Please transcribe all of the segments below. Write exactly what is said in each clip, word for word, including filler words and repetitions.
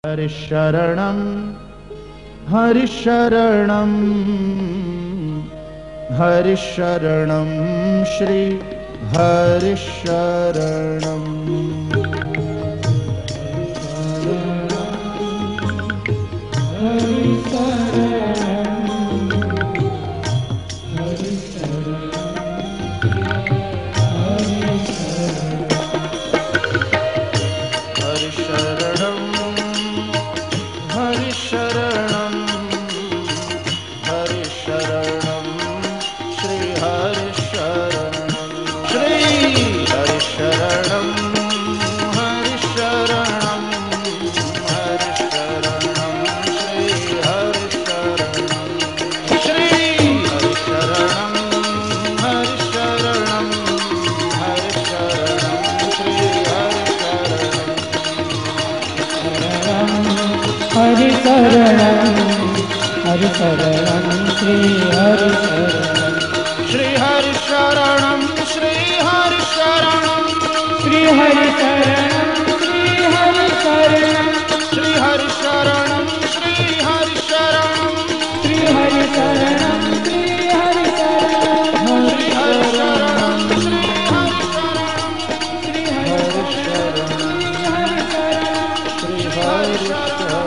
हरिशरणं हरिशरणं हरिशरणं श्री हरिशरणं हरिशरणं हरिशरणं श्री हरिशरणं श्री हरिशरणं हरिशरणं हरिशरणं श्री हरिशरणं श्री हरिशरणं हरिशरणं हरिशरणं श्री हरिशरणं हरिशरणं श्री हरिशरणं श्री हरिशरणं श्री हरिशरणं श्री हरिशरणं श्री हरिशरणं श्री हरिशरणं श्री हरिशरणं श्री हरिशरणं श्री हरिशरणं श्री हरिशरणं श्री हरिशरणं श्री हरिशरणं श्री हरिशरणं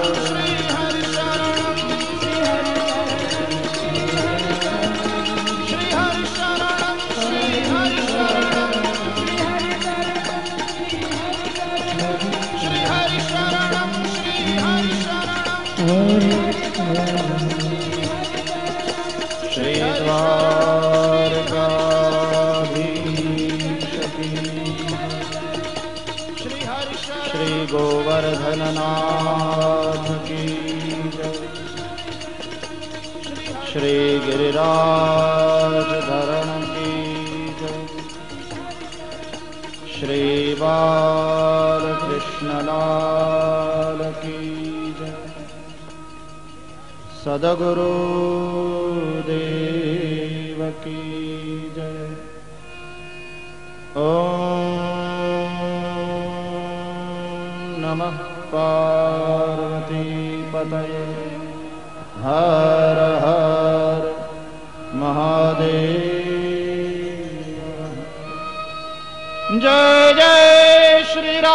श्री द्वारकाधीशकी श्री गोवर्धननाथ की श्री गिरिराज धरण की श्री बालकृष्णलाल की सद्गुरु देव की जय। ओम नमः पार्वती पतये हर हर महादेव। जय जय श्री राम।